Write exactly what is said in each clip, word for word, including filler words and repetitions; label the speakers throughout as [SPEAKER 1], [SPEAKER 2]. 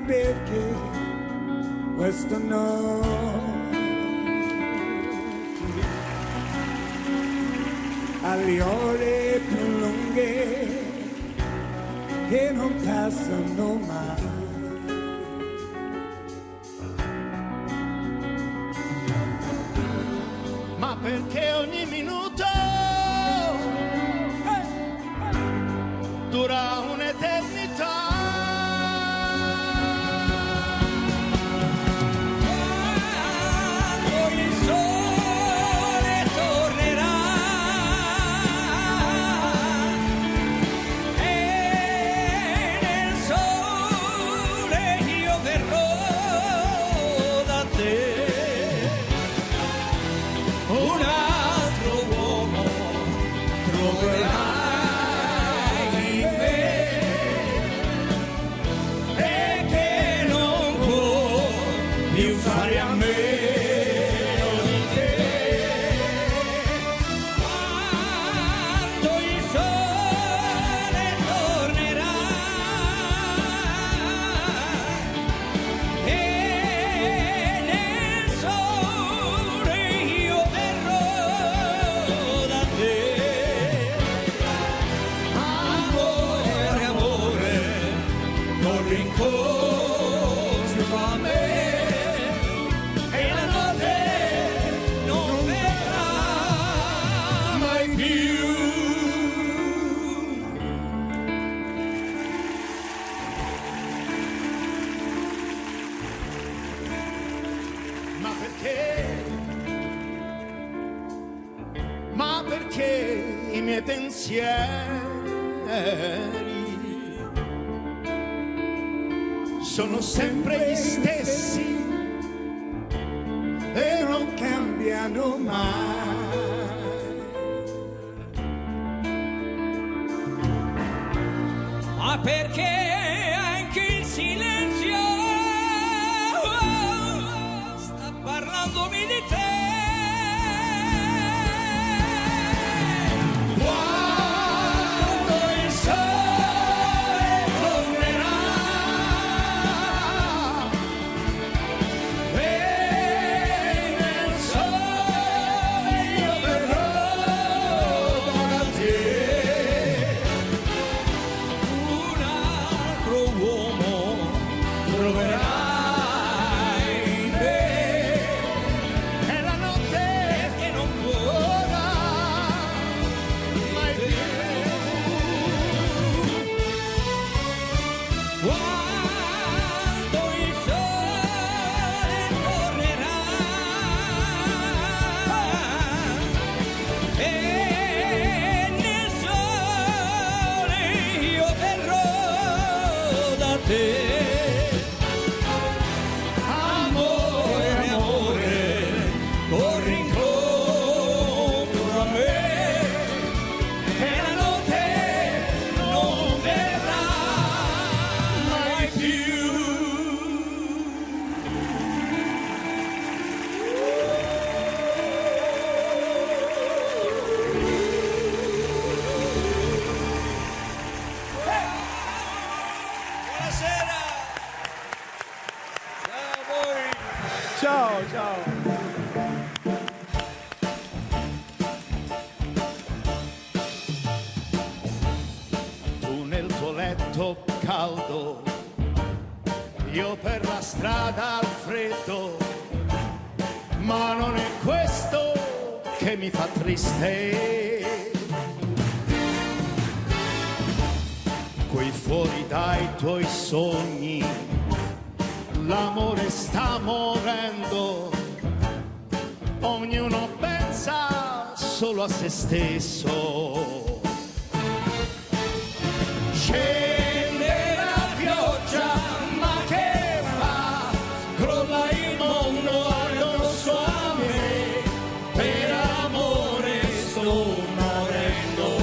[SPEAKER 1] perché questa notte alle ore più lunghe che non passano mai.
[SPEAKER 2] Ma perché ogni minuto dura un'eternità. Ma perché i miei pensieri sono sempre gli stessi
[SPEAKER 1] e non cambiano mai.
[SPEAKER 3] Ma perché anche il silenzio sta parlandomi di te?
[SPEAKER 1] Ciao, ciao.
[SPEAKER 2] Tu nel tuo letto caldo, io per la strada al freddo, ma non è questo che mi fa triste. Qui fuori dai tuoi sogni l'amore sta morendo, ognuno pensa solo a se stesso. Scende la pioggia, ma che fa? Crolla il mondo addosso a me, per amore sto morendo.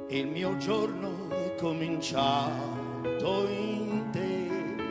[SPEAKER 2] il mio giorno è cominciato in te,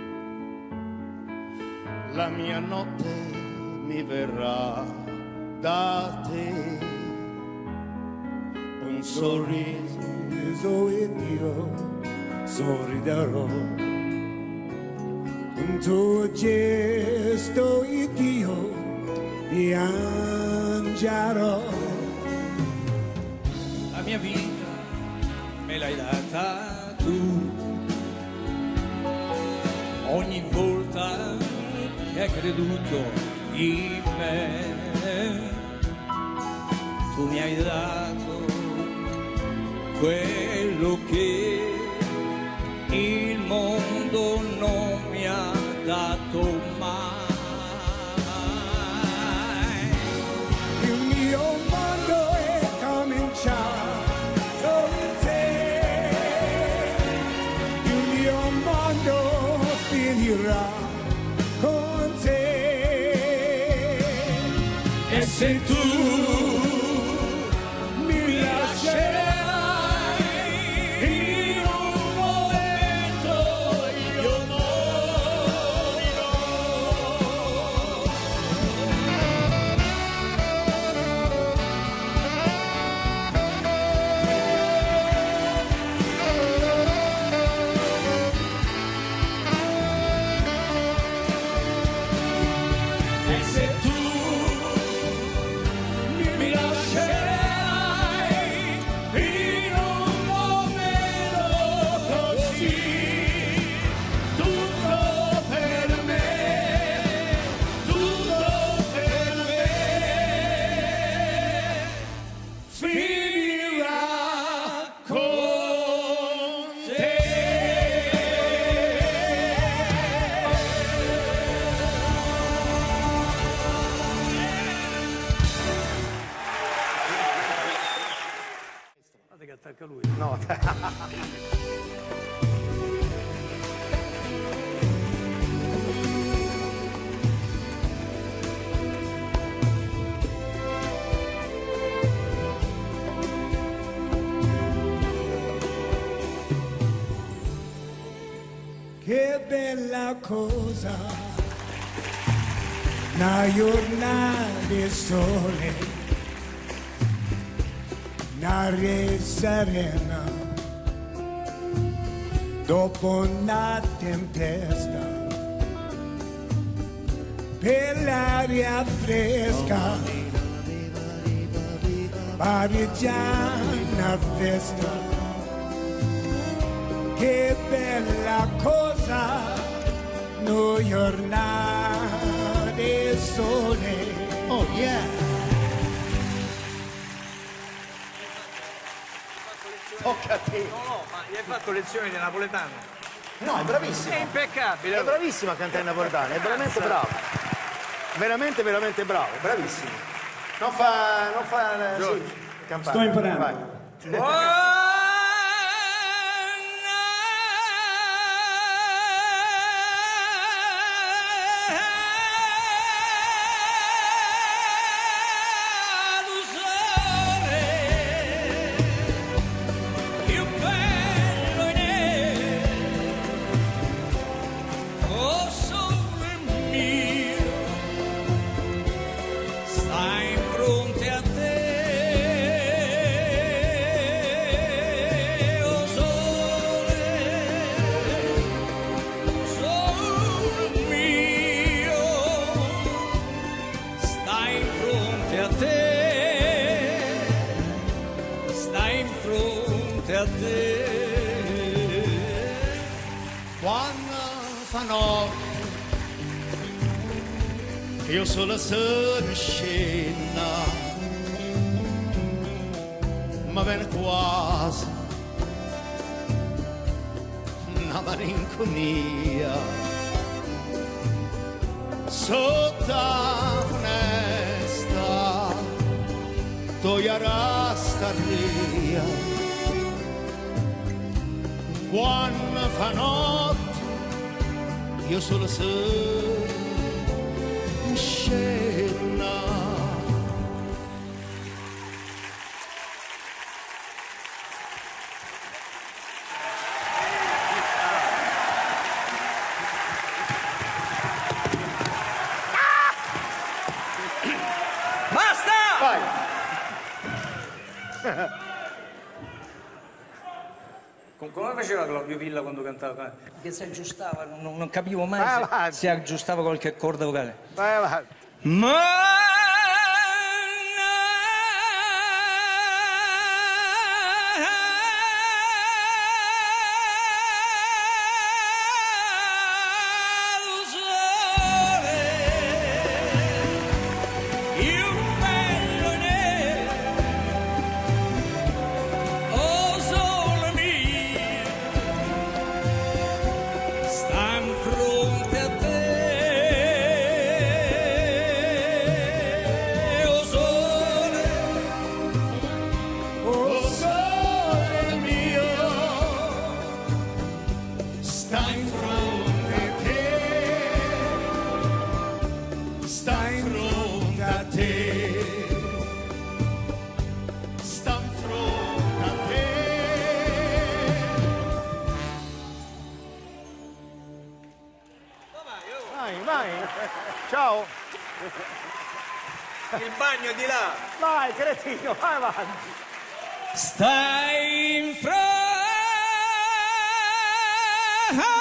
[SPEAKER 2] la mia notte mi verrà da te, un sorriso
[SPEAKER 1] ed io sorriderò, un tuo gesto ed io piangerò.
[SPEAKER 3] La mia vita me l'hai data tu, ogni volta che hai creduto in me, tu mi hai dato quello che il mondo non mi ha dato mai.
[SPEAKER 1] Il mio mondo è cominciato in te, il mio mondo finirà con te,
[SPEAKER 3] E se tu
[SPEAKER 1] mi lascerai
[SPEAKER 3] in un momento io morirò. E se tu mi lascerai in un momento così, tutto per me, tutto per me finirà con te.
[SPEAKER 4] Guarda che attacca lui.
[SPEAKER 5] No.
[SPEAKER 1] che bella cosa, una giornata di sole, un'aria serena, dopo una tempesta, per l'aria fresca, pariggiana festa. Che bella cosa, noi giornate sole.
[SPEAKER 2] Oh yeah!
[SPEAKER 5] Tocca a te.
[SPEAKER 4] No, no, ma gli hai fatto lezioni di napoletano?
[SPEAKER 5] No, è bravissimo.
[SPEAKER 4] È impeccabile.
[SPEAKER 5] È bravissimo a cantare in napoletano, è veramente bravo. Veramente, veramente bravo, bravissimo. Non fa... non fa... eh, sì, campana.
[SPEAKER 1] Sto imparando.
[SPEAKER 5] Vai.
[SPEAKER 2] Quando fa notte io solo sono scena, ma viene quasi una malinconia sotto la finestra, toglierà sta ria. Quando fa notte io solo sono in scena.
[SPEAKER 4] Com- Come faceva Claudio Villa quando cantava? Che si aggiustava, non, non capivo mai
[SPEAKER 5] Vai
[SPEAKER 4] se
[SPEAKER 5] avanti.
[SPEAKER 4] si aggiustava qualche corda vocale.
[SPEAKER 5] Vai avanti.
[SPEAKER 4] Ma
[SPEAKER 5] Ciao.
[SPEAKER 4] il bagno è di là.
[SPEAKER 5] Vai, cretino, vai avanti.
[SPEAKER 3] Stai in fronte